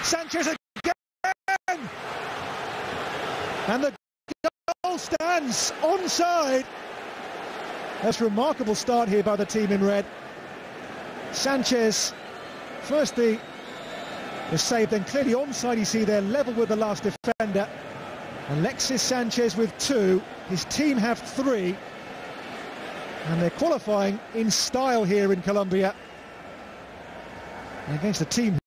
Sanchez again! And the goal stands onside. That's a remarkable start here by the team in red. Sanchez, first the save, then clearly onside. You see they're level with the last defender. Alexis Sanchez with 2. His team have 3. And they're qualifying in style here in Colombia against a team